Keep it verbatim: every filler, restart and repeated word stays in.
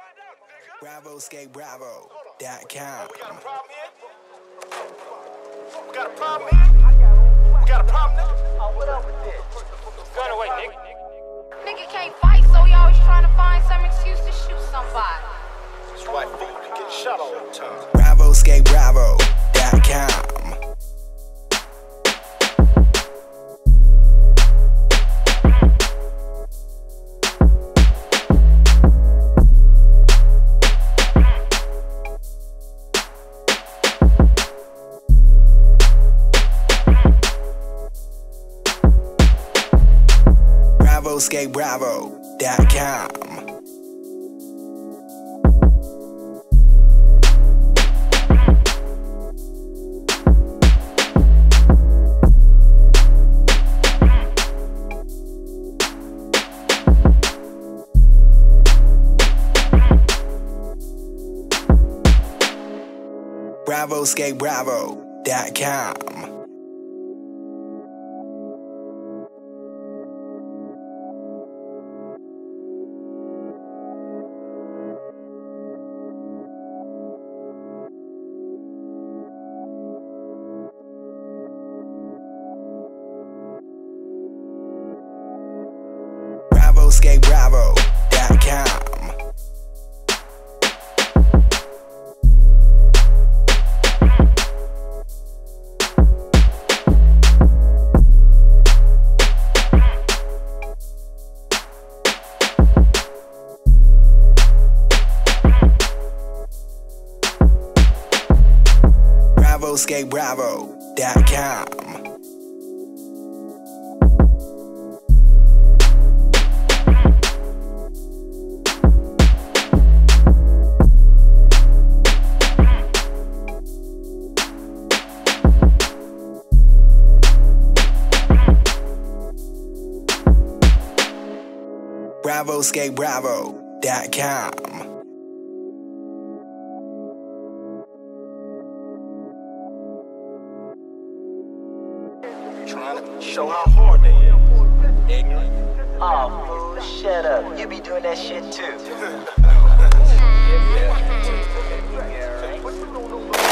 Bravo Skate Bravo dot com. We got a problem here? We got a problem here? We got a problem, nigga? Oh, what up with this? Gun away, nigga. Nigga can't fight, so he always trying to find some excuse to shoot somebody. That's why fool can get shot all the time. Bravo Skate Bravo dot com. Bravo Skate Bravo dot com. Bravo Skate Bravo dot com. Bravo Skate Bravo dot com. Bravo Skate Bravo dot com. Bravo Skate Bravo dot com. Trying to show how hard they is. Ignorant. Oh, fool, shut up. You be doing that shit too. Yeah.